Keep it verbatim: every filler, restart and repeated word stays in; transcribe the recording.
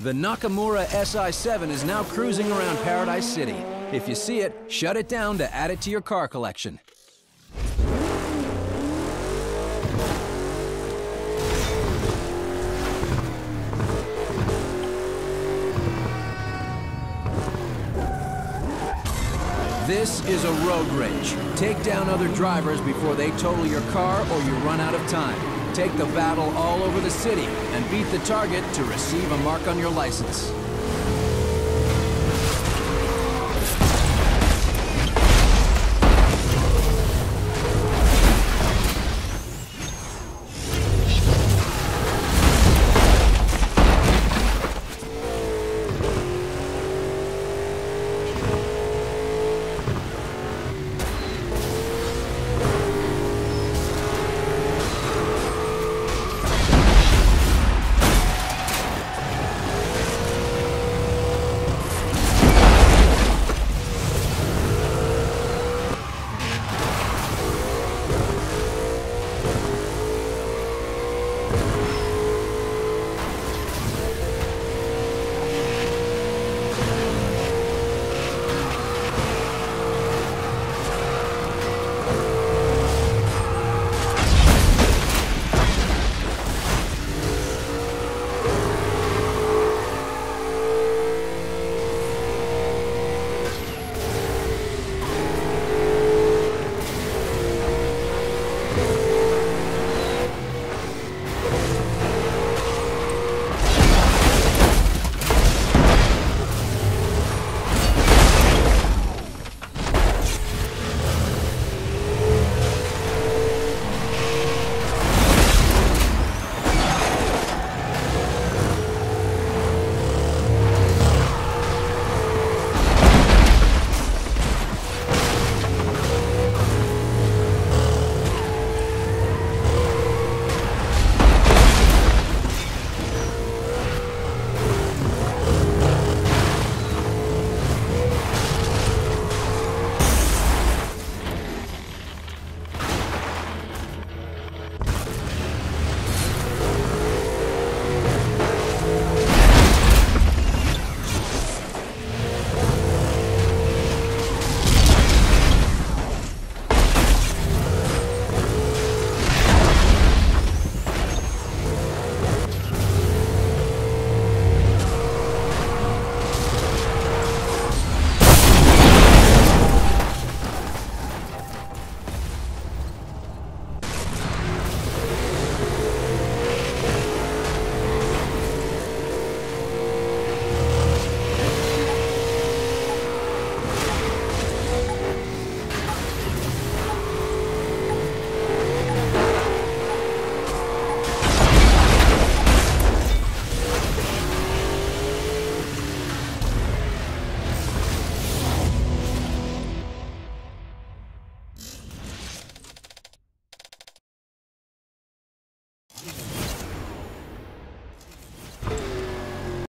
The Nakamura S I seven is now cruising around Paradise City. If you see it, shut it down to add it to your car collection. This is a road rage. Take down other drivers before they total your car or you run out of time. Take the battle all over the city and beat the target to receive a mark on your license.